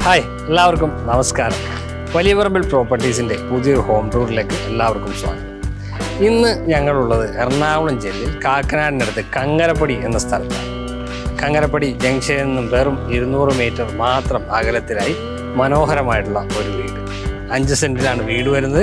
Hi എല്ലാവർക്കും നമസ്കാരം. വലിയ പറമ്പിൽ പ്രോപ്പർട്ടീസിൻ്റെ പുതിയൊരു ഹോം ടൂറിലേക്ക് എല്ലാവർക്കും സ്വാഗതം. ഇന്ന് ഞങ്ങളുള്ളത് എറണാകുളം ജില്ലയിൽ കാക്കനാടിനടുത്ത് കങ്ങരപ്പടി എന്ന സ്ഥലത്താണ്. കങ്ങരപ്പടി ജംഗ്ഷനിൽ നിന്നും വെറും 200 മീറ്റർ മാത്രം അകലത്തിലായി മനോഹരമായിട്ടുള്ള ഒരു വീട്. 5 സെൻറ്റിലാണ് വീട് വരുന്നത്.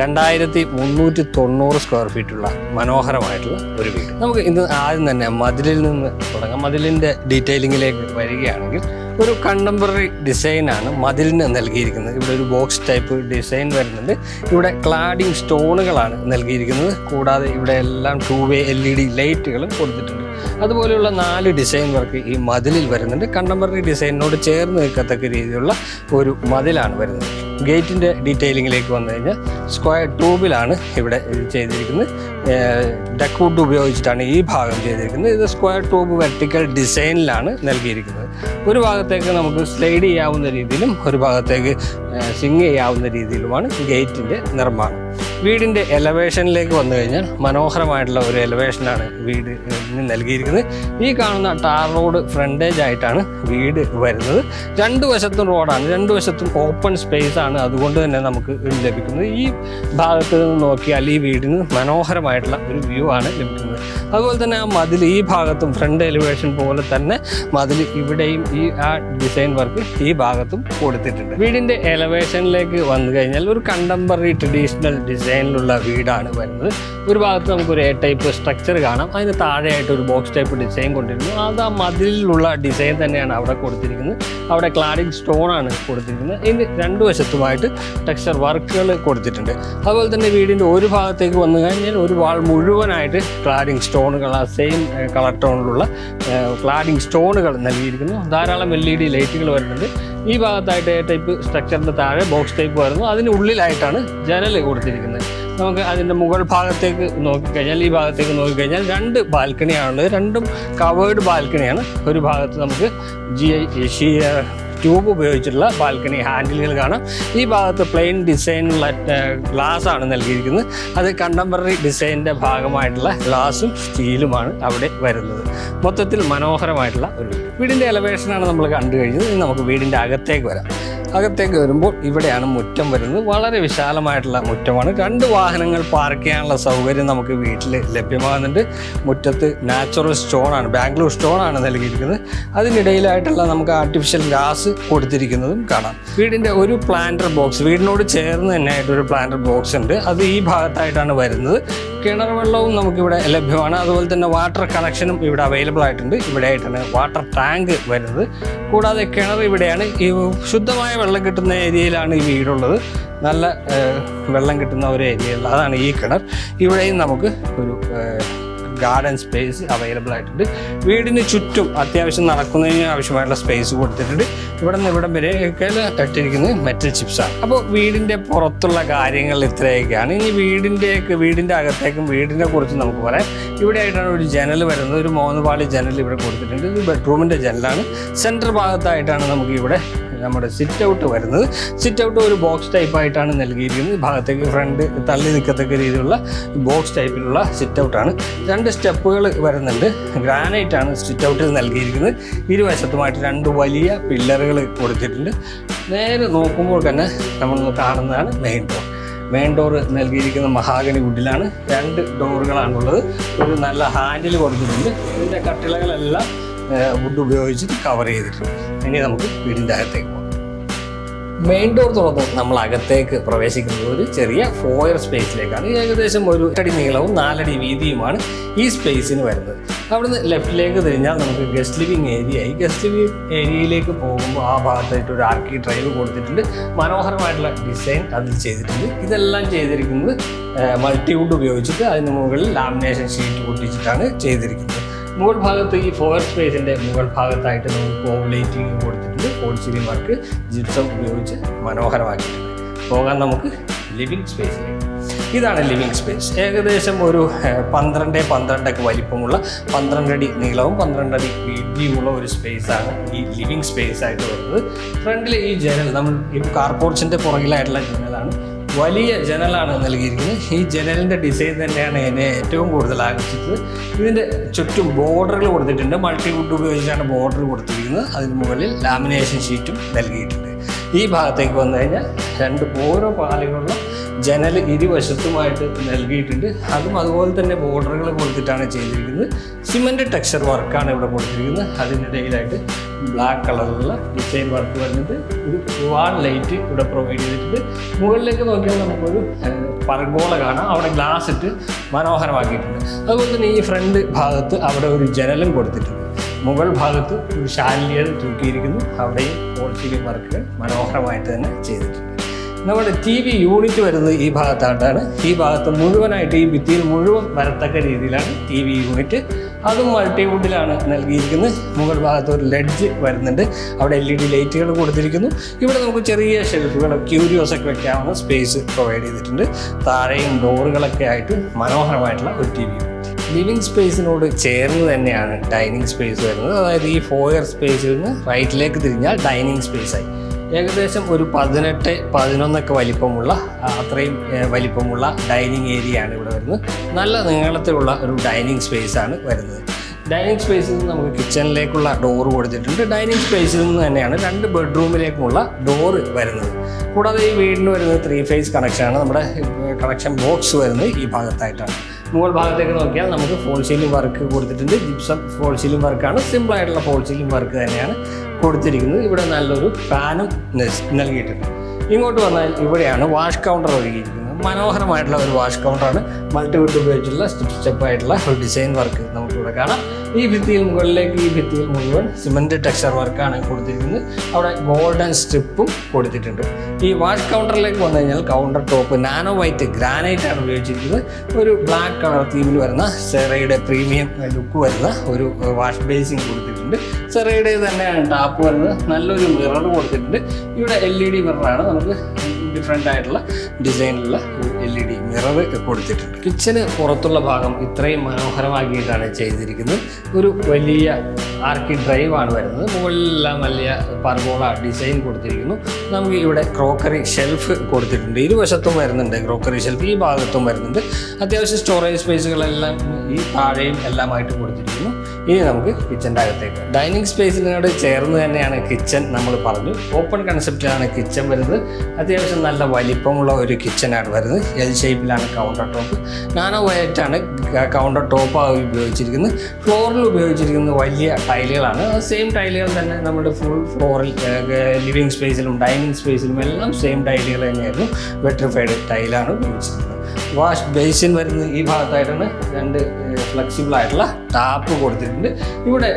2390 സ്ക്വയർ ഫീറ്റുള്ള മനോഹരമായിട്ടുള്ള ഒരു വീട്. നമുക്ക് ഇന്ന് ആദ്യം തന്നെ മതിലിൽ നിന്ന് തുടങ്ങാം. മതിലിൻ്റെ ഡീറ്റെയിലിങ്ങിലേക്ക് വരികയാണെങ്കിൽ ഒരു കണ്ടംപററി ഡിസൈനാണ് മതിലിന് നൽകിയിരിക്കുന്നത്. ഇവിടെ ഒരു ബോക്സ് ടൈപ്പ് ഡിസൈൻ വരുന്നുണ്ട്. ഇവിടെ ക്ലാഡിംഗ് സ്റ്റോണുകളാണ് നൽകിയിരിക്കുന്നത്. കൂടാതെ ഇവിടെ എല്ലാം 2-way LED ലൈറ്റുകളും കൊടുത്തിട്ടുണ്ട്. അതുപോലെയുള്ള 4 ഡിസൈൻ വർക്ക് ഈ മതിലിൽ വരുന്നുണ്ട്. കണ്ടംപററി ഡിസൈനിനോട് ചേർന്ന് നിൽക്കത്തക്ക രീതിയിലുള്ള ഒരു മതിലാണ് വരുന്നത്. ഗേറ്റിൻ്റെ ഡീറ്റെയിലിങ്ങിലേക്ക് വന്നു കഴിഞ്ഞാൽ സ്ക്വയർ ട്യൂബിലാണ് ഇവിടെ ചെയ്തിരിക്കുന്നത്. ഡക്ക് വുഡ് ഉപയോഗിച്ചിട്ടാണ് ഈ ഭാഗം ചെയ്തിരിക്കുന്നത്. ഇത് സ്ക്വയർ ട്യൂബ് വെർട്ടിക്കൽ ഡിസൈനിലാണ് നൽകിയിരിക്കുന്നത്. ഒരു ഭാഗത്തേക്ക് നമുക്ക് സ്ലൈഡ് ചെയ്യാവുന്ന രീതിയിലും ഒരു ഭാഗത്തേക്ക് സ്വിങ് ചെയ്യാവുന്ന രീതിയിലുമാണ് ഗേറ്റിൻ്റെ നിർമ്മാണം. വീടിൻ്റെ എലവേഷനിലേക്ക് വന്നു കഴിഞ്ഞാൽ മനോഹരമായിട്ടുള്ള ഒരു എലവേഷനാണ് വീട് നൽകിയിരിക്കുന്നത്. ഈ കാണുന്ന ടാർ റോഡ് ഫ്രണ്ടേജ് ആയിട്ടാണ് വീട് വരുന്നത്. 2 വശത്തും റോഡാണ്, 2 വശത്തും ഓപ്പൺ സ്പേസ് ആണ്. അതുകൊണ്ട് തന്നെ നമുക്ക് ലഭിക്കുന്നത് ഈ ഭാഗത്ത് നിന്ന് നോക്കിയാൽ ഈ വീടിന് മനോഹരമായിട്ടുള്ള ഒരു വ്യൂ ആണ് ലഭിക്കുന്നത്. അതുപോലെ തന്നെ ആ മതിൽ ഈ ഭാഗത്തും ഫ്രണ്ട് എലിവേഷൻ പോലെ തന്നെ മതിൽ ഇവിടെയും ആ ഡിസൈൻ വർക്ക് ഈ ഭാഗത്തും കൊടുത്തിട്ടുണ്ട്. വീടിൻ്റെ എലവേഷനിലേക്ക് വന്നു കഴിഞ്ഞാൽ ഒരു കണ്ടംപററി ട്രഡീഷണൽ ഡിസൈനിലുള്ള വീടാണ് വരുന്നത്. ഒരു ഭാഗത്ത് നമുക്കൊരു A ടൈപ്പ് സ്ട്രക്ചർ കാണാം. അതിന് താഴെയായിട്ട് ഒരു ബോക്സ് ടൈപ്പ് ഡിസൈൻ കൊണ്ടിരുന്നു. അത് ആ മതിലിലുള്ള ഡിസൈൻ തന്നെയാണ് അവിടെ കൊടുത്തിരിക്കുന്നത്. അവിടെ ക്ലാഡിംഗ് സ്റ്റോണാണ് കൊടുത്തിരിക്കുന്നത്. ഇതിന് 2 വശത്തുമായിട്ട് ടെക്സ്ചർ വർക്കുകൾ കൊടുത്തിട്ടുണ്ട്. അതുപോലെ തന്നെ വീടിൻ്റെ ഒരു ഭാഗത്തേക്ക് വന്നു കഴിഞ്ഞാൽ ഒരു വാൾ മുഴുവനായിട്ട് ക്ലാഡിംഗ് സ്റ്റോണുകൾ, ആ സെയിം കളർ ടോണിലുള്ള ക്ലാഡിംഗ് സ്റ്റോണുകൾ നൽകിയിരിക്കുന്നു. ധാരാളം LED ലൈറ്റുകൾ വരുന്നുണ്ട്. ഈ ഭാഗത്തായിട്ട് A ടൈപ്പ് സ്ട്രക്ചറിൻ്റെ താഴെ ബോക്സ് ടൈപ്പ് വരുന്നു. അതിനുള്ളിലായിട്ടാണ് ജനൽ കൊടുത്തിരിക്കുന്നത്. നമുക്ക് അതിൻ്റെ മുകൾ ഭാഗത്തേക്ക് നോക്കിക്കഴിഞ്ഞാൽ, ഈ ഭാഗത്തേക്ക് നോക്കിക്കഴിഞ്ഞാൽ 2 ബാൽക്കണിയാണുള്ളത്. 2ഉം കവേർഡ് ബാൽക്കണിയാണ്. ഒരു ഭാഗത്ത് നമുക്ക് ട്യൂബ് ഉപയോഗിച്ചിട്ടുള്ള ബാൽക്കണി ഹാൻഡിലുകൾ കാണാം. ഈ ഭാഗത്ത് പ്ലെയിൻ ഡിസൈനുള്ള ഗ്ലാസ് ആണ് നൽകിയിരിക്കുന്നത്. അത് കണ്ടംപററി ഡിസൈനിൻ്റെ ഭാഗമായിട്ടുള്ള ഗ്ലാസും സ്റ്റീലുമാണ് അവിടെ വരുന്നത്. മൊത്തത്തിൽ മനോഹരമായിട്ടുള്ള ഒരു വീടിൻ്റെ എലവേഷനാണ് നമ്മൾ കണ്ടു കഴിഞ്ഞത്. ഇനി നമുക്ക് വീടിൻ്റെ അകത്തേക്ക് വരാം. അകത്തേക്ക് വരുമ്പോൾ ഇവിടെയാണ് മുറ്റം വരുന്നത്. വളരെ വിശാലമായിട്ടുള്ള മുറ്റമാണ്. 2 വാഹനങ്ങൾ പാർക്ക് ചെയ്യാനുള്ള സൗകര്യം നമുക്ക് വീട്ടിൽ ലഭ്യമാകുന്നുണ്ട്. മുറ്റത്ത് നാച്ചുറൽ സ്റ്റോണാണ്, ബാംഗ്ലൂർ സ്റ്റോണാണ് നൽകിയിരിക്കുന്നത്. അതിനിടയിലായിട്ടുള്ള നമുക്ക് ആർട്ടിഫിഷ്യൽ ഗ്രാസ് കൊടുത്തിരിക്കുന്നതും കാണാം. വീടിൻ്റെ ഒരു പ്ലാന്റർ ബോക്സ്, വീടിനോട് ചേർന്ന് തന്നെയായിട്ടൊരു പ്ലാന്റർ ബോക്സ് ഉണ്ട്. അത് ഈ ഭാഗത്തായിട്ടാണ് വരുന്നത്. കിണർ വെള്ളവും നമുക്കിവിടെ ലഭ്യമാണ്. അതുപോലെ തന്നെ വാട്ടർ കണക്ഷനും ഇവിടെ അവൈലബിൾ ആയിട്ടുണ്ട്. ഇവിടെ ആയിട്ടാണ് വാട്ടർ ടാങ്ക് വരുന്നത്. കൂടാതെ കിണർ ഇവിടെയാണ്. ഈ ശുദ്ധമായ വെള്ളം കിട്ടുന്ന ഏരിയയിലാണ് ഈ വീടുള്ളത്. നല്ല വെള്ളം കിട്ടുന്ന ഒരു ഏരിയയിൽ അതാണ് ഈ കിണർ. ഇവിടെയും നമുക്ക് ഒരു ഗാർഡൻ സ്പേസ് അവൈലബിൾ ആയിട്ടുണ്ട്. വീടിന് ചുറ്റും അത്യാവശ്യം നടക്കുന്നതിന് ആവശ്യമായിട്ടുള്ള സ്പേസ് കൊടുത്തിട്ടുണ്ട്. ഇവിടെ നിന്ന് ഇവിടം വരെയൊക്കെ ഇട്ടിരിക്കുന്നത് മെറ്റൽ ചിപ്സാണ്. അപ്പോൾ വീടിൻ്റെ പുറത്തുള്ള കാര്യങ്ങൾ ഇത്രയൊക്കെയാണ്. ഇനി വീടിൻ്റെ അകത്തേക്കും വീടിനെ കുറിച്ച് നമുക്ക് പറയാം. ഇവിടെ ആയിട്ടാണ് ഒരു ജനൽ വരുന്നത്. ഒരു 3 പാളി ജനൽ ഇവിടെ കൊടുത്തിട്ടുണ്ട്. ഇത് ബെഡ്റൂമിൻ്റെ ജനലാണ്. സെൻറ്റർ ഭാഗത്തായിട്ടാണ് നമുക്ക് ഇവിടെ നമ്മുടെ സിറ്റ് ഔട്ട് വരുന്നത്. സിറ്റ് ഔട്ട് ഒരു ബോക്സ് ടൈപ്പായിട്ടാണ് നൽകിയിരിക്കുന്നത്. ഭാഗത്തേക്ക് ഫ്രണ്ട് തള്ളി നിൽക്കത്തക്ക രീതിയിലുള്ള ബോക്സ് ടൈപ്പിലുള്ള സിറ്റ് ഔട്ടാണ്. 2 സ്റ്റെപ്പുകൾ വരുന്നുണ്ട്. ഗ്രാനൈറ്റാണ് സിറ്റ് ഔട്ടിൽ നൽകിയിരിക്കുന്നത്. ഇരുവശത്തുമായിട്ട് 2 വലിയ പില്ലറുകൾ കൊടുത്തിട്ടുണ്ട്. നേരെ നോക്കുമ്പോൾ തന്നെ നമ്മൾ കാണുന്നതാണ് മെയിൻ ഡോർ നൽകിയിരിക്കുന്ന മഹാഗണി വുഡിലാണ്. 2 ഡോറുകളാണുള്ളത്. ഒരു നല്ല ഹാൻഡിൽ കൊടുത്തിട്ടുണ്ട്. ഇതിൻ്റെ കട്ടിളകളെല്ലാം വുഡ് ഉപയോഗിച്ച് കവർ ചെയ്തിട്ടുണ്ട്. ഇനി നമുക്ക് വീടിൻ്റെ അകത്തേക്ക് പോകാം. മെയിൻ ഡോർ തുറന്ന് നമ്മൾ അകത്തേക്ക് പ്രവേശിക്കുന്നത് ഒരു ചെറിയ ഫോയർ സ്പേസിലേക്കാണ്. ഏകദേശം 1 അടി നീളവും 4 അടി വീതിയുമാണ് ഈ സ്പേസിന് വരുന്നത്. അവിടുന്ന് ലെഫ്റ്റിലേക്ക് തിരിഞ്ഞാൽ നമുക്ക് ഗസ്റ്റ് ലിവിങ് ഏരിയയായി. ഗസ്റ്റ് ലിവിങ് ഏരിയയിലേക്ക് പോകുമ്പോൾ ആ ഭാഗത്തായിട്ട് ഒരു ആർക്കി ഡ്രൈവ് കൊടുത്തിട്ടുണ്ട്. മനോഹരമായിട്ടുള്ള ഡിസൈൻ അതിൽ ചെയ്തിട്ടുണ്ട്. ഇതെല്ലാം ചെയ്തിരിക്കുന്നത് മൾട്ടിവുഡ് ഉപയോഗിച്ചിട്ട് അതിന് മുകളിൽ ലാമിനേഷൻ ഷീറ്റ് ഒട്ടിച്ചിട്ടാണ് ചെയ്തിരിക്കുന്നത്. മുകൾ ഭാഗത്ത് ഈ ഫോയർ സ്പേസിൻ്റെ മുകൾ ഭാഗത്തായിട്ട് നമുക്ക് കോവ് ലൈറ്റിംഗ് കൊടുത്തിട്ടുണ്ട്. ഫോൾ സീലിംഗ് വർക്ക് ജിപ്സം ഉപയോഗിച്ച് മനോഹരമാക്കിയിട്ടുണ്ട്. പോകാൻ നമുക്ക് ലിവിങ് സ്പേസിലേക്ക്. ഇതാണ് ലിവിങ് സ്പേസ്. ഏകദേശം ഒരു 12x12 വലിപ്പമുള്ള 12 അടി നീളവും 12 അടി വീതിയുമുള്ള ഒരു സ്പേസാണ് ഈ ലിവിങ് സ്പേസ് ആയിട്ട് വരുന്നത്. ഫ്രണ്ടിൽ ഈ ജനൽ, നമ്മൾ ഈ കാർ പോർച്ചിൻ്റെ പുറകിലായിട്ടുള്ള ജനലാണ്. വലിയ ജനലാണ് നൽകിയിരിക്കുന്നത്. ഈ ജനലിൻ്റെ ഡിസൈൻ തന്നെയാണ് എന്നെ ഏറ്റവും കൂടുതൽ ആകർഷിച്ചത്. ഇതിൻ്റെ ചുറ്റും ബോർഡറുകൾ കൊടുത്തിട്ടുണ്ട്. മൾട്ടിവുഡ് ഉപയോഗിച്ചാണ് ബോർഡർ കൊടുത്തിരിക്കുന്നത്. അതിന് മുകളിൽ ലാമിനേഷൻ ഷീറ്റും നൽകിയിട്ടുണ്ട്. ഈ ഭാഗത്തേക്ക് വന്നു കഴിഞ്ഞാൽ ഓരോ പാളികളുള്ള ജനൽ ഇരുവശത്തുമായിട്ട് നൽകിയിട്ടുണ്ട്. അതും അതുപോലെ തന്നെ ബോർഡറുകൾ കൊടുത്തിട്ടാണ് ചെയ്തിരിക്കുന്നത്. സിമൻറ്റ് ടെക്സ്ചർ വർക്കാണ് ഇവിടെ കൊടുത്തിരിക്കുന്നത്. അതിനിടയിലായിട്ട് ബ്ലാക്ക് കളറിലുള്ള ഡിസൈൻ വർക്ക് വരുന്നത്. ഒരു വാൾ ലൈറ്റ് ഇവിടെ പ്രൊവൈഡ് ചെയ്തിട്ടുണ്ട്. മുകളിലേക്ക് നോക്കിയാൽ നമുക്കൊരു പർഗോള കാണാം. അവിടെ ഗ്ലാസ് ഇട്ട് മനോഹരമാക്കിയിട്ടുണ്ട്. അതുപോലെ തന്നെ ഈ ഫ്രണ്ട് ഭാഗത്ത് അവിടെ ഒരു ജനലും കൊടുത്തിട്ടുണ്ട്. മുകൾ ഭാഗത്ത് ഒരു ഷാൻഡിലിയർ തൂക്കിയിരിക്കുന്നു. അവിടെയും ഫോൾ സീലിംഗ് വർക്കുകൾ മനോഹരമായിട്ട് തന്നെ ചെയ്തിട്ടുണ്ട്. നമ്മുടെ TV യൂണിറ്റ് വരുന്നത് ഈ ഭാഗത്തായിട്ടാണ്. ഈ ഭാഗത്ത് മുഴുവനായിട്ട് ഈ ഭിത്തിയിൽ മുഴുവൻ വരത്തക്ക രീതിയിലാണ് TV യൂണിറ്റ്. അതും മൾട്ടിവുഡിലാണ് നൽകിയിരിക്കുന്നത്. മുകൾ ഭാഗത്ത് ഒരു ലെഡ്ജ് വരുന്നുണ്ട്. അവിടെ LED ലൈറ്റുകൾ കൊടുത്തിരിക്കുന്നു. ഇവിടെ നമുക്ക് ചെറിയ ഷെൽഫുകൾ ക്യൂരിയോസ് ഒക്കെ വെക്കാവുന്ന സ്പേസ് പ്രൊവൈഡ് ചെയ്തിട്ടുണ്ട്. താഴെയും ഡോറുകളൊക്കെ ആയിട്ട് മനോഹരമായിട്ടുള്ള ഒരു TV യൂണിറ്റ്. ലിവിങ് സ്പേസിനോട് ചേർന്ന് തന്നെയാണ് ഡൈനിങ് സ്പേസ് വരുന്നത്. അതായത് ഈ ഫോയർ സ്പേസിൽ നിന്ന് റൈറ്റിലേക്ക് തിരിഞ്ഞാൽ ഡൈനിങ് സ്പേസായി. ഏകദേശം ഒരു 18-11 വലിപ്പമുള്ള അത്രയും വലിപ്പമുള്ള ഡൈനിങ് ഏരിയയാണ് ഇവിടെ വരുന്നത്. നല്ല നീളത്തിലുള്ള ഒരു ഡൈനിങ് സ്പേസാണ് വരുന്നത്. ഡൈനിങ് സ്പേസിൽ നിന്ന് നമുക്ക് കിച്ചണിലേക്കുള്ള ഡോറ് കൊടുത്തിട്ടുണ്ട്. ഡൈനിങ് സ്പേസിൽ നിന്ന് തന്നെയാണ് 2 ബെഡ്റൂമിലേക്കുമുള്ള ഡോറ് വരുന്നത്. കൂടാതെ ഈ വീടിന് വരുന്നത് 3 ഫേസ് കണക്ഷനാണ്. നമ്മുടെ കണക്ഷൻ ബോക്സ് വരുന്നത് ഈ ഭാഗത്തായിട്ടാണ്. മുകൾ ഭാഗത്തേക്ക് നോക്കിയാൽ നമുക്ക് ഫോൾ സീലിംഗ് വർക്ക് കൊടുത്തിട്ടുണ്ട്. ജിപ്സം ഫോൾ സീലിംഗ് വർക്കാണ്. സിമ്പിളായിട്ടുള്ള ഫോൾ സീലിംഗ് വർക്ക് തന്നെയാണ് കൊടുത്തിരിക്കുന്നത്. ഇവിടെ നല്ലൊരു ഫാനും നൽകിയിട്ടുണ്ട്. ഇങ്ങോട്ട് വന്നാൽ ഇവിടെയാണ് വാഷ് കൗണ്ടർ ഒരുക്കിയിരിക്കുന്നത്. മനോഹരമായിട്ടുള്ള ഒരു വാഷ് കൗണ്ടറാണ്. മൾട്ടിവുഡ് ഉപയോഗിച്ചുള്ള സ്റ്റെപ്പായിട്ടുള്ള ഒരു ഡിസൈൻ വർക്ക് നമുക്കിവിടെ കാണാം. ഈ ഭിത്തിയിൽ മുകളിലേക്ക് ഈ ഭിത്തിയിൽ മുഴുവൻ സിമൻറ്റ് ടെക്സ്ചർ വർക്കാണ് കൊടുത്തിരിക്കുന്നത്. അവിടെ ഗോൾഡൻ സ്ട്രിപ്പും കൊടുത്തിട്ടുണ്ട്. ഈ വാഷ് കൗണ്ടറിലേക്ക് വന്നു കഴിഞ്ഞാൽ counter top nano white granite ആണ് ഉപയോഗിച്ചിരിക്കുന്നത്. ഒരു ബ്ലാക്ക് കളർ തീമിൽ വരുന്ന സെറയുടെ പ്രീമിയം ലുക്ക് വരുന്ന ഒരു വാഷ് ബേസിൻ കൊടുത്തിട്ടുണ്ട്. സെറയുടെ തന്നെയാണ് ടാപ്പ് വരുന്നത്. നല്ലൊരു മിറർ കൊടുത്തിട്ടുണ്ട്. ഇവിടെ LED മിററാണ്. നമുക്ക് ഡിഫറെൻ്റ് ആയിട്ടുള്ള ഡിസൈനിലുള്ള LED മിറർ കൊടുത്തിട്ടുണ്ട്. കിച്ചന് പുറത്തുള്ള ഭാഗം ഇത്രയും മനോഹരമാക്കിയിട്ടാണ് ചെയ്തിരിക്കുന്നത്. ഒരു വലിയ ആർക്കി ഡ്രൈവ് ആണ് വരുന്നത്. മുകളിലെല്ലാം വലിയ പർഗോള ഡിസൈൻ കൊടുത്തിരിക്കുന്നു. നമുക്ക് ഇവിടെ ക്രോക്കറി ഷെൽഫ് കൊടുത്തിട്ടുണ്ട്. ഇരുവശത്തും വരുന്നുണ്ട് ക്രോക്കറി ഷെൽഫ്. ഈ ഭാഗത്തും വരുന്നുണ്ട്. അത്യാവശ്യം സ്റ്റോറേജ് സ്പേസുകളെല്ലാം ഈ താഴെയും എല്ലാമായിട്ട് കൊടുത്തിരിക്കുന്നു. ഇനി നമുക്ക് കിച്ചൻ്റെ അകത്തേക്ക്. ഡൈനിങ് സ്പേസിനോട് ചേർന്ന് തന്നെയാണ് കിച്ചൺ. നമ്മൾ പറഞ്ഞു ഓപ്പൺ കൺസെപ്റ്റിലാണ് കിച്ചൺ വരുന്നത്. അത്യാവശ്യം നല്ല വലിപ്പമുള്ള ഒരു കിച്ചനാണ് വരുന്നത്. L ഷേപ്പിലാണ് കൗണ്ടർ ടോപ്പ്. നാനോ വൈറ്റാണ് കൗണ്ടർ ടോപ്പ് ഉപയോഗിച്ചിരിക്കുന്നത്. ഫ്ലോറിൽ ഉപയോഗിച്ചിരിക്കുന്നത് വലിയ ടൈലുകളാണ്. സെയിം ടൈലുകൾ തന്നെ നമ്മുടെ ഫുൾ ഫ്ലോറിൽ ലിവിങ് സ്പേസിലും ഡൈനിങ് സ്പേസിലും എല്ലാം സെയിം ടൈലുകൾ തന്നെയായിരുന്നു. വെട്രിഫൈഡ് ടൈലാണ് ഉപയോഗിച്ചിരിക്കുന്നത്. വാഷ് ബേസിൻ വരുന്നത് ഈ ഭാഗത്തായിട്ടാണ്. 2 ഫ്ലെക്സിബിൾ ആയിട്ടുള്ള ടാപ്പ് കൊടുത്തിട്ടുണ്ട്. ഇവിടെ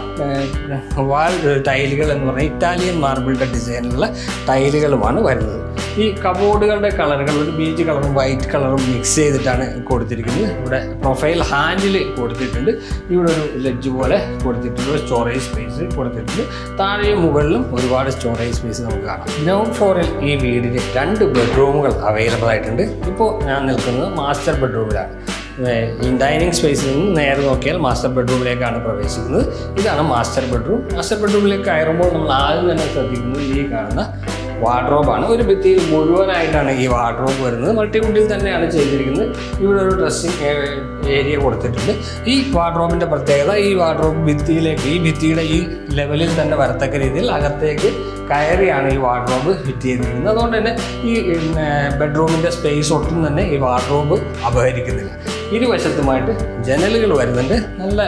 വാൾ ടൈലുകൾ എന്ന് പറഞ്ഞാൽ ഇറ്റാലിയൻ മാർബിളിൻ്റെ ഡിസൈനിലുള്ള ടൈലുകളുമാണ് വരുന്നത്. ഈ കബോർഡുകളുടെ കളറുകൾ ഒരു ബീച്ച് കളറും വൈറ്റ് കളറും മിക്സ് ചെയ്തിട്ടാണ് കൊടുത്തിരിക്കുന്നത്. ഇവിടെ പ്രൊഫൈൽ ഹാൻഡിൽ കൊടുത്തിട്ടുണ്ട്. ഇവിടെ ഒരു ലെഡ്ജ് പോലെ കൊടുത്തിട്ടുണ്ട്. ഒരു സ്റ്റോറേജ് സ്പേസ് കൊടുത്തിട്ടുണ്ട്. താഴെയും മുകളിലും ഒരുപാട് സ്റ്റോറേജ് സ്പേസ് നമുക്ക് കാണാം. ഗ്രൗണ്ട് ഫ്ലോറിൽ ഈ വീടിന് 2 ബെഡ്റൂമുകൾ അവൈലബിൾ ആയിട്ടുണ്ട്. ഇപ്പോൾ ഞാൻ നിൽക്കുന്നത് മാസ്റ്റർ ബെഡ്റൂമിലാണ്. ഈ ഡൈനിങ് സ്പേസിൽ നിന്ന് നേരെ നോക്കിയാൽ മാസ്റ്റർ ബെഡ്റൂമിലേക്കാണ് പ്രവേശിക്കുന്നത്. ഇതാണ് മാസ്റ്റർ ബെഡ്റൂം. മാസ്റ്റർ ബെഡ്റൂമിലേക്ക് കയറുമ്പോൾ നമ്മൾ ആദ്യം തന്നെ ശ്രദ്ധിക്കുന്നത് ഈ കാണുന്ന വാർഡ്രോബാണ്. ഒരു ഭിത്തിയിൽ മുഴുവനായിട്ടാണ് ഈ വാർഡ്രോബ് വരുന്നത്. മൾട്ടിവുഡിൽ തന്നെയാണ് ചെയ്തിരിക്കുന്നത്. ഇവിടെ ഒരു ഡ്രസ്സിംഗ് ഏരിയ കൊടുത്തിട്ടുണ്ട്. ഈ വാർഡ്രോബിൻ്റെ പ്രത്യേകത ഈ വാർഡ്രോബ് ഭിത്തിയിലേക്ക് ഈ ഭിത്തിയുടെ ഈ ലെവലിൽ തന്നെ വരത്തക്ക രീതിയിൽ അകത്തേക്ക് കയറിയാണ് ഈ വാർഡ്രോബ് ഫിറ്റ് ചെയ്തിരിക്കുന്നത്. അതുകൊണ്ട് തന്നെ ഈ ബെഡ്റൂമിൻ്റെ സ്പേസ് ഒട്ടും തന്നെ ഈ വാർഡ്രോബ് അപഹരിക്കുന്നില്ല. ഇരുവശത്തുമായിട്ട് ജനലുകൾ വരുന്നുണ്ട്. നല്ല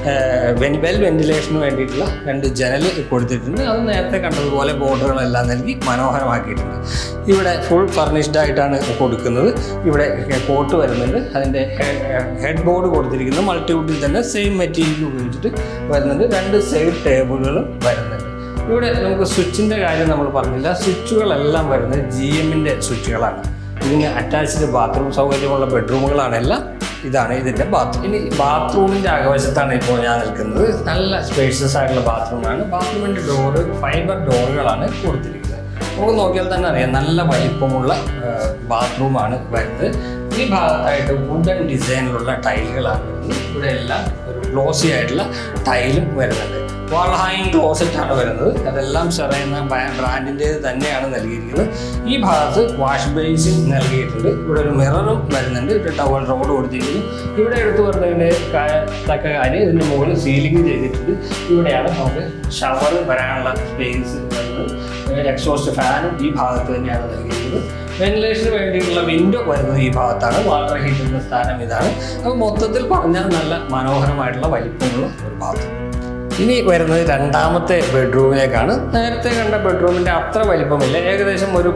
വെൽ വെന്റിലേഷന് വേണ്ടിയിട്ടുള്ള 2 ജനൽ കൊടുത്തിട്ടുണ്ട്. അത് നേരത്തെ കണ്ടതുപോലെ ബോർഡറുകളെല്ലാം നൽകി മനോഹരമാക്കിയിട്ടുണ്ട്. ഇവിടെ ഫുൾ ഫർണിഷ്ഡ് ആയിട്ടാണ് കൊടുക്കുന്നത്. ഇവിടെ കോട്ട് വരുന്നുണ്ട്. അതിൻ്റെ ഹെഡ് ബോർഡ് കൊടുത്തിരിക്കുന്നത് മൾട്ടിവുഡിൽ തന്നെ സെയിം മെറ്റീരിയൽ ഉപയോഗിച്ചിട്ട് വരുന്നുണ്ട്. 2 സൈഡ് ടേബിളുകളും വരുന്നുണ്ട്. ഇവിടെ നമുക്ക് സ്വിച്ചിൻ്റെ കാര്യം നമ്മൾ പറഞ്ഞില്ല. സ്വിച്ചുകളെല്ലാം വരുന്നത് GMൻ്റെ സ്വിച്ചുകളാണ്. ഇതിന് അറ്റാച്ച്ഡ് ബാത്റൂം സൗകര്യമുള്ള ബെഡ്റൂമുകളാണ് എല്ലാം. ഇതാണ് ഇതിൻ്റെ ബാത്റൂം. ഇനി ബാത്റൂമിൻ്റെ അകവശത്താണ് ഇപ്പോൾ ഞാൻ നിൽക്കുന്നത്. നല്ല സ്പേഷ്യസ് ആയിട്ടുള്ള ബാത്റൂമാണ്. ബാത്റൂമിൻ്റെ ഡോറ് ഫൈബർ ഡോറുകളാണ് കൊടുത്തിരിക്കുന്നത്. നമുക്ക് നോക്കിയാൽ തന്നെ അറിയാം നല്ല വലിപ്പമുള്ള ബാത്റൂമാണ് വരുന്നത്. ഈ ഭാഗത്തായിട്ട് വുഡൻ ഡിസൈനിലുള്ള ടൈലുകളാണ് വരുന്നത്. ഇവിടെ എല്ലാം ഒരു ഗ്ലോസി ആയിട്ടുള്ള ടൈലും വരുന്നുണ്ട്. വാൾ ഹാങ്ങിങ് ക്ലോസറ്റാണ് വരുന്നത്. അതെല്ലാം സെറ എന്ന ബ്രാൻഡിൻ്റേത് തന്നെയാണ് നൽകിയിരിക്കുന്നത്. ഈ ഭാഗത്ത് വാഷ് ബേസിൻ നൽകിയിട്ടുണ്ട്. ഇവിടെ ഒരു മിററും വരുന്നുണ്ട്. ഒരു ടവൽ റോഡ് കൊടുത്തിരിക്കുന്നു. ഇവിടെ എടുത്തു വരുന്നതിൻ്റെ തക്ക കാര്യം ഇതിൻ്റെ മുകളിൽ സീലിംഗ് ചെയ്തിട്ടുണ്ട്. ഇവിടെയാണ് നമുക്ക് ഷവർ വരാനുള്ള സ്പേസ് വരുന്നത്. എക്സോസ്റ്റ് ഫാനും ഈ ഭാഗത്ത് തന്നെയാണ് നൽകിയിരിക്കുന്നത്. വെന്റിലേഷന് വേണ്ടിയിട്ടുള്ള വിൻഡോ വരുന്നത് ഈ ഭാഗത്താണ്. വാട്ടർ ഹീറ്ററിന്റെ സ്ഥാനം ഇതാണ്. അപ്പോൾ മൊത്തത്തിൽ പറഞ്ഞാൽ നല്ല മനോഹരമായിട്ടുള്ള വലിപ്പമുള്ള ഒരു ഭാഗം. ഇനി വരുന്നത് രണ്ടാമത്തെ ബെഡ്റൂമിലേക്കാണ്. നേരത്തെ കണ്ട ബെഡ്റൂമിൻ്റെ അത്ര വലിപ്പമില്ല, ഏകദേശം ഒരു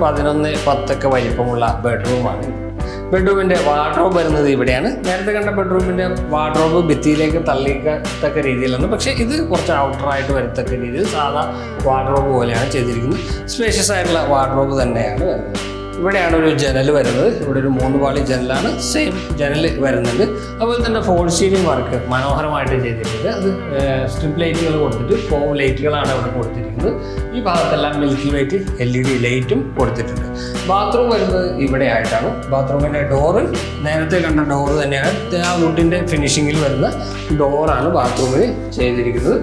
11-10 വലിപ്പമുള്ള ബെഡ്റൂമാണ്. ബെഡ്റൂമിൻ്റെ വാർഡ്രോബ് വരുന്നത് ഇവിടെയാണ്. നേരത്തെ കണ്ട ബെഡ്റൂമിൻ്റെ വാർഡ്രോബ് ഭിത്തിയിലേക്ക് തള്ളിക്കത്തക്ക രീതിയിലാണ്, പക്ഷേ ഇത് കുറച്ച് ഔട്ടറായിട്ട് വരത്തക്ക രീതിയിൽ സാധാ വാർഡ്രോബ് പോലെയാണ് ചെയ്തിരിക്കുന്നത്. സ്പേഷ്യസ് ആയിട്ടുള്ള വാർഡ്രോബ് തന്നെയാണ് വരുന്നത്. ഇവിടെയാണ് ഒരു ജനൽ വരുന്നത്. ഇവിടെ ഒരു 3 പാളി ജനലാണ്, സെയിം ജനൽ വരുന്നുണ്ട്. അതുപോലെ തന്നെ ഫോൾ സീലിംഗ് വർക്ക് മനോഹരമായിട്ട് ചെയ്തിട്ടുണ്ട്. അത് സ്ട്രിപ്പ് ലൈറ്റുകൾ കൊടുത്തിട്ട് ഫോം ലൈറ്റുകളാണ് ഇവിടെ കൊടുത്തിരിക്കുന്നത്. ഈ ഭാഗത്തെല്ലാം മിൽക്കി വൈറ്റ് LED ലൈറ്റും കൊടുത്തിട്ടുണ്ട്. ബാത്റൂം വരുന്നത് ഇവിടെ ആയിട്ടാണ്. ബാത്റൂമിൻ്റെ ഡോറ് നേരത്തെ കണ്ട ഡോറ് തന്നെയാണ്. ആ വുഡിൻ്റെ ഫിനിഷിങ്ങിൽ വരുന്ന ഡോറാണ് ബാത്റൂമിൽ ചെയ്തിരിക്കുന്നത്.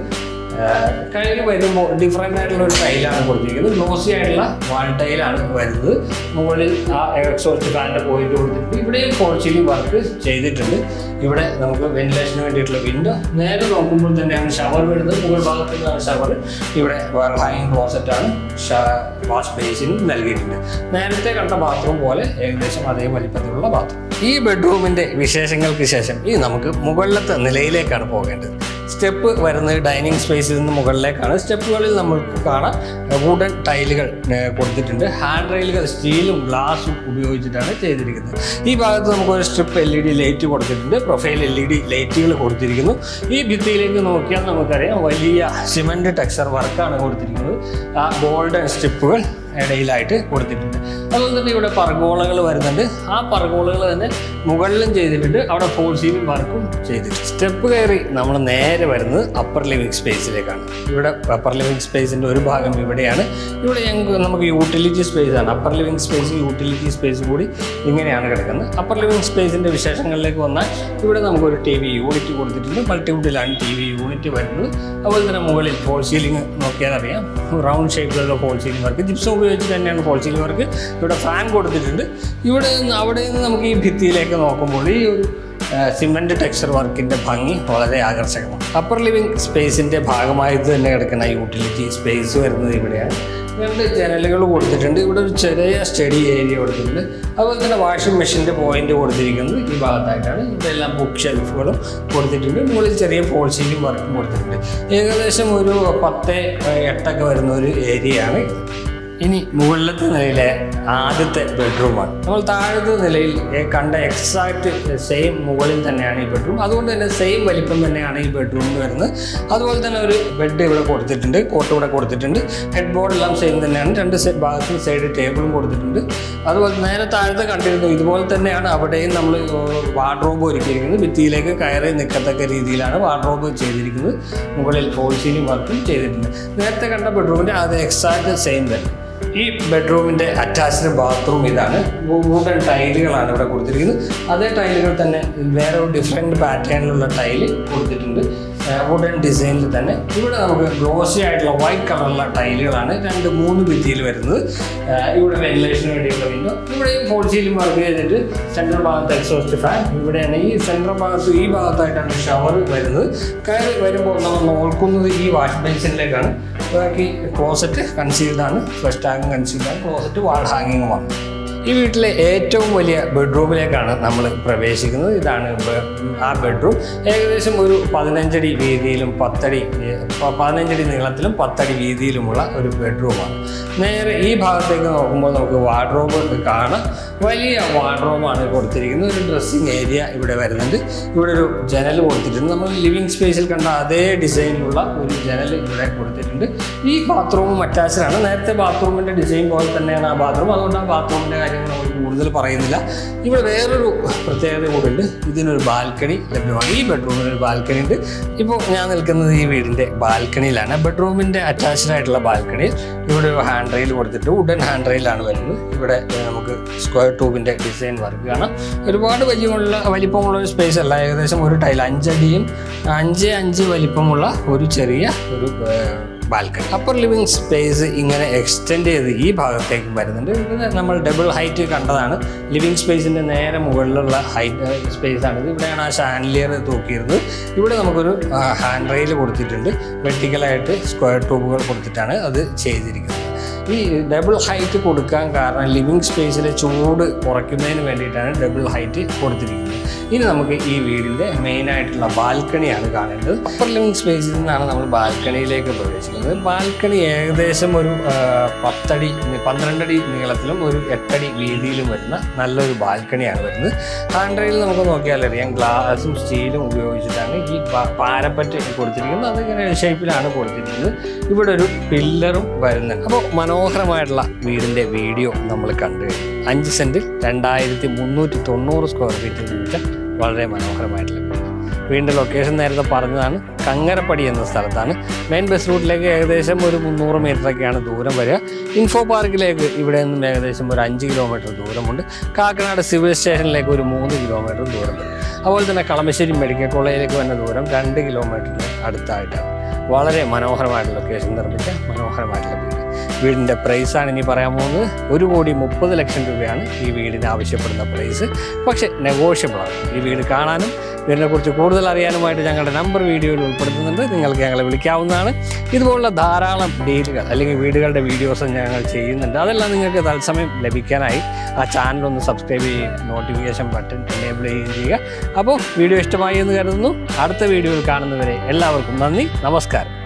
കയ്യിൽ വരുമ്പോൾ ഡിഫറെൻ്റ് ആയിട്ടുള്ള ഒരു ടൈലാണ് കൊടുത്തിരിക്കുന്നത്. ഗ്ലോസി ആയിട്ടുള്ള വാൾ ടൈലാണ് വരുന്നത്. മുകളിൽ ആ എക്സോസ്റ്റ് ഫാനിൻ്റെ പോയിന്റ് കൊടുത്തിട്ടുണ്ട്. ഇവിടെയും ഫോൾ സീലിംഗ് വർക്ക് ചെയ്തിട്ടുണ്ട്. ഇവിടെ നമുക്ക് വെന്റിലേഷന് വേണ്ടിയിട്ടുള്ള വിൻഡോ. നേരെ നോക്കുമ്പോൾ തന്നെയാണ് ഷവർ വരുന്നത്. മുകൾ ഭാഗത്ത് നിന്നാണ് ഷവർ. ഇവിടെ ഹാങ്ങിങ് ക്ലോസറ്റാണ്. വാഷ് ബേസിൻ നൽകിയിട്ടുണ്ട്. നേരത്തെ കണ്ട ബാത്റൂം പോലെ ഏകദേശം അതേ വലിപ്പത്തിലുള്ള ബാത്റൂം. ഈ ബെഡ്റൂമിൻ്റെ വിശേഷങ്ങൾക്ക് ശേഷം ഇനി നമുക്ക് മുകളിലത്തെ നിലയിലേക്കാണ് പോകേണ്ടത്. സ്റ്റെപ്പ് വരുന്നത് ഡൈനിങ് സ്പേസിൽ നിന്ന് മുകളിലേക്കാണ്. സ്റ്റെപ്പുകളിൽ നമുക്ക് കാണാം വുഡൻ ടൈലുകൾ കൊടുത്തിട്ടുണ്ട്. ഹാൻഡ് റെയിലുകൾ സ്റ്റീലും ഗ്ലാസും ഉപയോഗിച്ചിട്ടാണ് ചെയ്തിരിക്കുന്നത്. ഈ ഭാഗത്ത് നമുക്കൊരു സ്ട്രിപ്പ് LED ലൈറ്റ് കൊടുത്തിട്ടുണ്ട്. പ്രൊഫൈൽ LED ലൈറ്റുകൾ കൊടുത്തിരിക്കുന്നു. ഈ ഭിത്തിയിലേക്ക് നോക്കിയാൽ നമുക്കറിയാം വലിയ സിമൻറ്റ് ടെക്സ്ചർ വർക്കാണ് കൊടുത്തിരിക്കുന്നത്. ആ ഗോൾഡൻ സ്ട്രിപ്പുകൾ ഇടയിലായിട്ട് കൊടുത്തിട്ടുണ്ട്. അതുപോലെ തന്നെ ഇവിടെ പർഗോളകൾ വരുന്നുണ്ട്. ആ പർഗോളകൾ തന്നെ മുകളിലും ചെയ്തിട്ടുണ്ട്. അവിടെ ഫോൾ സീലിംഗ് വർക്കും ചെയ്തിട്ടുണ്ട്. സ്റ്റെപ്പ് കയറി നമ്മൾ നേരെ വരുന്നത് അപ്പർ ലിവിംഗ് സ്പേസിലേക്കാണ്. ഇവിടെ അപ്പർ ലിവിംഗ് സ്പേസിൻ്റെ ഒരു ഭാഗം ഇവിടെയാണ്. ഇവിടെ നമുക്ക് യൂട്ടിലിറ്റി സ്പേസാണ്. Upper living space utility space കൂടി ഇങ്ങനെയാണ് കിടക്കുന്നത്. അപ്പർ ലിവിംഗ് സ്പേസിൻ്റെ വിശേഷങ്ങളിലേക്ക് വന്നാൽ ഇവിടെ നമുക്കൊരു TV യൂണിറ്റ് കൊടുത്തിട്ടുണ്ട്. മൾട്ടിവുഡിലാണ് TV യൂണിറ്റ് വരുന്നത്. അതുപോലെ തന്നെ മുകളിൽ ഫോൾ സീലിംഗ് നോക്കിയാൽ അറിയാം, റൗണ്ട് ഷേപ്പിലുള്ള ഫോൾ സീലിംഗ് വർക്ക് ജിപ്സം ഉപയോഗിച്ച് തന്നെയാണ് ഫോൾ സീലിംഗ് വർക്ക്. ഇവിടെ ഫാൻ കൊടുത്തിട്ടുണ്ട്. അവിടെ നിന്ന് നമുക്ക് ഈ ഭിത്തിയിലേക്ക് നോക്കുമ്പോൾ ഈ ഒരു സിമൻറ്റ് ടെക്സ്ചർ വർക്കിൻ്റെ ഭംഗി വളരെ ആകർഷകമാണ്. അപ്പർ ലിവിംഗ് സ്പേസിൻ്റെ ഭാഗമായിട്ട് തന്നെ കിടക്കുന്ന യൂട്ടിലിറ്റി സ്പേസ് വരുന്നത് ഇവിടെയാണ്. 2 ജനലുകൾ കൊടുത്തിട്ടുണ്ട്. ഇവിടെ ഒരു ചെറിയ സ്റ്റഡി ഏരിയ കൊടുത്തിട്ടുണ്ട്. അതുപോലെ തന്നെ വാഷിംഗ് മെഷീൻ്റെ പോയിന്റ് കൊടുത്തിരിക്കുന്നത് ഈ ഭാഗത്തായിട്ടാണ്. ഇവിടെ എല്ലാം ബുക്ക് ഷെൽഫുകളും കൊടുത്തിട്ടുണ്ട്. മുകളിൽ ചെറിയ ഫോൾ സീലിംഗ് വർക്കും കൊടുത്തിട്ടുണ്ട്. ഏകദേശം ഒരു 10-8 വരുന്ന ഒരു ഏരിയയാണ്. ഇനി മുകളിലത്തെ നിലയിലെ ആദ്യത്തെ ബെഡ്റൂമാണ്. നമ്മൾ താഴത്തെ നിലയിൽ കണ്ട എക്സാക്റ്റ് സെയിം മുകളിൽ തന്നെയാണ് ഈ ബെഡ്റൂം. അതുകൊണ്ട് തന്നെ സെയിം വലിപ്പം തന്നെയാണ് ഈ ബെഡ്റൂമിൽ വരുന്നത്. അതുപോലെ തന്നെ ഒരു ബെഡ് ഇവിടെ കൊടുത്തിട്ടുണ്ട്. കോട്ട് ഇവിടെ കൊടുത്തിട്ടുണ്ട്. ഹെഡ് ബോർഡെല്ലാം സെയിം തന്നെയാണ്. 2 ഭാഗത്ത് സൈഡ് ടേബിളും കൊടുത്തിട്ടുണ്ട്. അതുപോലെ നേരെ താഴത്തെ കണ്ടിരുന്നു ഇതുപോലെ തന്നെയാണ് അവിടെയും നമ്മൾ വാർഡ്രോബ് ഒരുക്കിയിരിക്കുന്നത്. ഭിത്തിയിലേക്ക് കയറി നിൽക്കത്തക്ക രീതിയിലാണ് വാർഡ്രോബ് ചെയ്തിരിക്കുന്നത്. മുകളിൽ ഫോൾ സീലിംഗ് വർക്കും ചെയ്തിട്ടുണ്ട്. നേരത്തെ കണ്ട ബെഡ്റൂമിൻ്റെ അത് എക്സാക്റ്റ് സെയിം തന്നെ. ഈ ബെഡ്റൂമിൻ്റെ അറ്റാച്ച്ഡ് ബാത്റൂം ഇതാണ്. വുഡൻ ടൈലുകളാണ് ഇവിടെ കൊടുത്തിരിക്കുന്നത്. അതേ ടൈലുകൾ തന്നെ വേറെ ഒരു ഡിഫറെൻറ്റ് പാറ്റേണിലുള്ള ടൈല് കൊടുത്തിട്ടുണ്ട്. വുഡൻ ഡിസൈനിൽ തന്നെ. ഇവിടെ നമുക്ക് ഗ്ലോസി ആയിട്ടുള്ള വൈറ്റ് കളറുള്ള ടൈലുകളാണ് 2-3 ഭിത്തിയിൽ വരുന്നത്. ഇവിടെ വെന്റിലേഷന് വേണ്ടിയുള്ള വിൻഡോ. ഇവിടെയും ഫോൾ സീലിംഗ് വർക്ക് ചെയ്തിട്ട് സെൻട്രൽ ഭാഗത്ത് എക്സോസ്റ്റ് ഫാൻ. ഇവിടെയാണ് ഈ സെൻട്രൽ ഭാഗത്ത് ഈ ഭാഗത്തായിട്ടാണ് ഷവർ വരുന്നത്. കയറി വരുമ്പോൾ നമ്മൾ നോക്കുന്നത് ഈ വാഷ് ബേസിനിലേക്കാണ്. ബാക്കി ക്ലോസറ്റ് കൺസീൽഡാണ്. ഫ്ലഷ് ടാങ്ക് കൺസീൽഡാണ്. ക്ലോസറ്റ് വാൾ ഹാങ്ങിങ്ങുമാണ്. ഈ വീട്ടിലെ ഏറ്റവും വലിയ ബെഡ്റൂമിലേക്കാണ് നമ്മൾ പ്രവേശിക്കുന്നത്. ഇതാണ് ആ ബെഡ്റൂം. ഏകദേശം ഒരു 15 അടി വീതിയിലും 15 അടി നീളത്തിലും 10 അടി വീതിയിലുമുള്ള ഒരു ബെഡ്റൂമാണ്. നേരെ ഈ ഭാഗത്തേക്ക് നോക്കുമ്പോൾ നമുക്ക് വാർഡ്രോബ് കാണാം. വലിയ വാർഡ്രോബാണ് കൊടുത്തിരിക്കുന്നത്. ഒരു ഡ്രസ്സിങ് ഏരിയ ഇവിടെ വരുന്നുണ്ട്. ഇവിടെ ഒരു ജനൽ കൊടുത്തിട്ടുണ്ട്. നമ്മൾ ലിവിങ് സ്പേസിൽ കണ്ട അതേ ഡിസൈനിലുള്ള ഒരു ജനൽ ഇവിടെ കൊടുത്തിട്ടുണ്ട്. ഈ ബാത്റൂമും അറ്റാച്ച്ഡാണ്. നേരത്തെ ബാത്റൂമിൻ്റെ ഡിസൈൻ പോലെ തന്നെയാണ് ആ ബാത്റൂം. അതുകൊണ്ട് ആ ബാത്റൂമിൻ്റെ കാര്യങ്ങൾ നമ്മൾ കൂടുതൽ പറയുന്നില്ല. ഇവിടെ വേറൊരു പ്രത്യേകത കൂടിയുണ്ട്. ഇതിനൊരു ബാൽക്കണി ലഭ്യമാണ്. ഈ ബെഡ്റൂമിനൊരു ബാൽക്കണി ഉണ്ട്. ഇപ്പോൾ ഞാൻ നിൽക്കുന്നത് ഈ വീടിൻ്റെ ബാൽക്കണിയിലാണ്. ബെഡ്റൂമിൻ്റെ അറ്റാച്ച്ഡ് ആയിട്ടുള്ള ബാൽക്കണിയിൽ ഇവിടെ ഒരു ഹാൻഡ് റെയിൽ കൊടുത്തിട്ട് വുഡൻ ഹാൻഡ് റെയിലാണ് വരുന്നത്. ഇവിടെ നമുക്ക് സ്ക്വയർ ട്യൂബിൻ്റെ ഡിസൈൻ വർക്ക് കാണാം. ഒരുപാട് വലിപ്പമുള്ള ഒരു സ്പേസ് അല്ല. ഏകദേശം ഒരു ടൈൽ 5 അടിയും 5 വലിപ്പമുള്ള ഒരു ചെറിയ ഒരു ബാൽക്കണി. അപ്പർ ലിവിംഗ് സ്പേസ് ഇങ്ങനെ എക്സ്റ്റെൻഡ് ചെയ്ത് ഈ ഭാഗത്തേക്ക് വരുന്നുണ്ട്. ഇത് നമ്മൾ ഡബിൾ ഹൈറ്റ് കണ്ടതാണ്. ലിവിംഗ് സ്പേസിൻ്റെ നേരെ മുകളിലുള്ള ഹൈറ്റ് സ്പേസാണിത്. ഇവിടെയാണ് ആ ഷാൻലിയർ തൂക്കിയിരുന്നത്. ഇവിടെ നമുക്കൊരു ഹാൻഡ് റെയിൽ കൊടുത്തിട്ടുണ്ട്. വെർട്ടിക്കലായിട്ട് സ്ക്വയർ ട്യൂബുകൾ കൊടുത്തിട്ടാണ് അത് ചെയ്തിരിക്കുന്നത്. ഈ ഡബിൾ ഹൈറ്റ് കൊടുക്കാൻ കാരണം ലിവിങ് സ്പേസിലെ ചൂട് കുറയ്ക്കുന്നതിന് വേണ്ടിയിട്ടാണ് ഡബിൾ ഹൈറ്റ് കൊടുത്തിരിക്കുന്നത്. ഇനി നമുക്ക് ഈ വീടിൻ്റെ മെയിനായിട്ടുള്ള ബാൽക്കണിയാണ് കാണേണ്ടത്. അപ്പർ ലിവിങ് സ്പേസിൽ നിന്നാണ് നമ്മൾ ബാൽക്കണിയിലേക്ക് പ്രവേശിക്കുന്നത്. ബാൽക്കണി ഏകദേശം ഒരു 12 അടി നീളത്തിലും ഒരു 8 അടി വീതിയിലും വരുന്ന നല്ലൊരു ബാൽക്കണിയാണ് വരുന്നത്. ഹാൻഡ് റെയിൽ നമുക്ക് നോക്കിയാലറിയാം ഗ്ലാസും സ്റ്റീലും ഉപയോഗിച്ചിട്ടാണ് ഈ പാരപ്പറ്റ് കൊടുത്തിരിക്കുന്നത്. അതിങ്ങനെ ഷേപ്പിലാണ് കൊടുത്തിരിക്കുന്നത്. ഇവിടെ ഒരു പില്ലറും വരുന്നുണ്ട്. അപ്പോൾ മനോഹരമായിട്ടുള്ള വീടിൻ്റെ വീഡിയോ നമ്മൾ കണ്ടു കഴിഞ്ഞു. 5 സെൻറ്റിൽ 2390 സ്ക്വയർ ഫീറ്റിൽ നിർമ്മിച്ച വളരെ മനോഹരമായിട്ടുള്ള വീട്. വീടിൻ്റെ ലൊക്കേഷൻ നേരത്തെ പറഞ്ഞതാണ്, കങ്ങരപ്പടി എന്ന സ്ഥലത്താണ്. മെയിൻ ബസ് റൂട്ടിലേക്ക് ഏകദേശം ഒരു 300 മീറ്ററൊക്കെയാണ് ദൂരം വരിക. ഇൻഫോ പാർക്കിലേക്ക് ഇവിടെ നിന്നും ഏകദേശം ഒരു 5 കിലോമീറ്റർ ദൂരമുണ്ട്. കാക്കനാട് സിവിൽ സ്റ്റേഷനിലേക്ക് ഒരു 3 കിലോമീറ്റർ ദൂരം വരും. അതുപോലെ തന്നെ കളമശ്ശേരി മെഡിക്കൽ കോളേജിലേക്ക് വന്ന ദൂരം 2 കിലോമീറ്ററിന് അടുത്തായിട്ടാണ്. വളരെ മനോഹരമായിട്ടുള്ള ലൊക്കേഷൻ നിർമ്മിച്ച മനോഹരമായിട്ടുള്ള വീട്. വീടിൻ്റെ പ്രൈസാണ് ഇനി പറയാൻ പോകുന്നത്. 1,30,00,000 രൂപയാണ് ഈ വീടിന് ആവശ്യപ്പെടുന്ന പ്രൈസ്. പക്ഷേ നെഗോഷ്യബിളാണ്. ഈ വീട് കാണാനും വീടിനെക്കുറിച്ച് കൂടുതൽ അറിയാനുമായിട്ട് ഞങ്ങളുടെ നമ്പർ വീഡിയോയിൽ ഉൾപ്പെടുത്തുന്നുണ്ട്. നിങ്ങൾക്ക് ഞങ്ങളെ വിളിക്കാവുന്നതാണ്. ഇതുപോലുള്ള ധാരാളം ഡീലുകൾ അല്ലെങ്കിൽ വീടുകളുടെ വീഡിയോസ് ഞങ്ങൾ ചെയ്യുന്നുണ്ട്. അതെല്ലാം നിങ്ങൾക്ക് തത്സമയം ലഭിക്കാനായി ആ ചാനലൊന്ന് സബ്സ്ക്രൈബ് ചെയ്യുകയും നോട്ടിഫിക്കേഷൻ ബട്ടൺ എനേബിൾ ചെയ്യുകയും ചെയ്യുക. അപ്പോൾ വീഡിയോ ഇഷ്ടമായി എന്ന് കരുതുന്നു. അടുത്ത വീഡിയോയിൽ കാണുന്നവരെ എല്ലാവർക്കും നന്ദി, നമസ്കാരം.